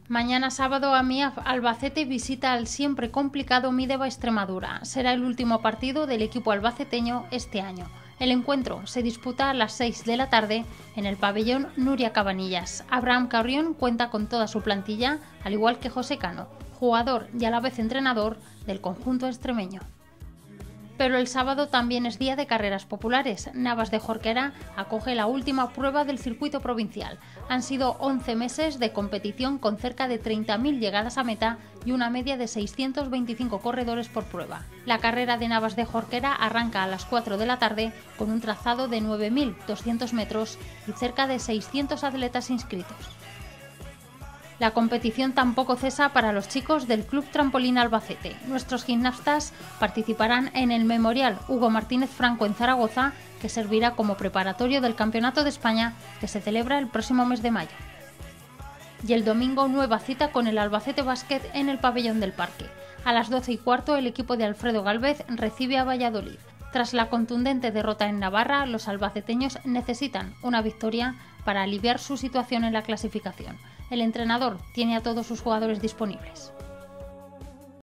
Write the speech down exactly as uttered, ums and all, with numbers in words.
Mañana sábado A M I A F Albacete visita al siempre complicado Mideva Extremadura. Será el último partido del equipo albaceteño este año. El encuentro se disputa a las seis de la tarde en el pabellón Nuria Cabanillas. Abraham Carrión cuenta con toda su plantilla, al igual que José Cano, jugador y a la vez entrenador del conjunto extremeño. Pero el sábado también es día de carreras populares. Navas de Jorquera acoge la última prueba del circuito provincial. Han sido once meses de competición con cerca de treinta mil llegadas a meta y una media de seiscientos veinticinco corredores por prueba. La carrera de Navas de Jorquera arranca a las cuatro de la tarde con un trazado de nueve mil doscientos metros y cerca de seiscientos atletas inscritos. La competición tampoco cesa para los chicos del Club Trampolín Albacete. Nuestros gimnastas participarán en el Memorial Hugo Martínez Franco en Zaragoza, que servirá como preparatorio del Campeonato de España que se celebra el próximo mes de mayo. Y el domingo nueva cita con el Albacete Basket en el Pabellón del Parque. A las doce y cuarto el equipo de Alfredo Gálvez recibe a Valladolid. Tras la contundente derrota en Navarra, los albaceteños necesitan una victoria para aliviar su situación en la clasificación. El entrenador tiene a todos sus jugadores disponibles.